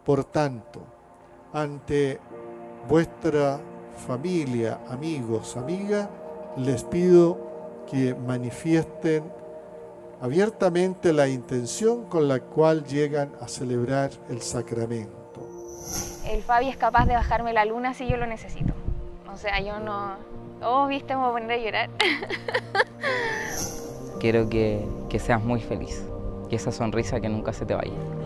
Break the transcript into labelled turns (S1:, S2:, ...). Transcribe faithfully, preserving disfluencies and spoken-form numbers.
S1: Por tanto, ante vuestra familia, amigos, amigas, les pido que manifiesten abiertamente la intención con la cual llegan a celebrar el sacramento.
S2: El Fabi es capaz de bajarme la luna si yo lo necesito. O sea, yo no... Oh, viste, me voy a poner a llorar.
S3: Quiero que, que seas muy feliz, que esa sonrisa que nunca se te vaya.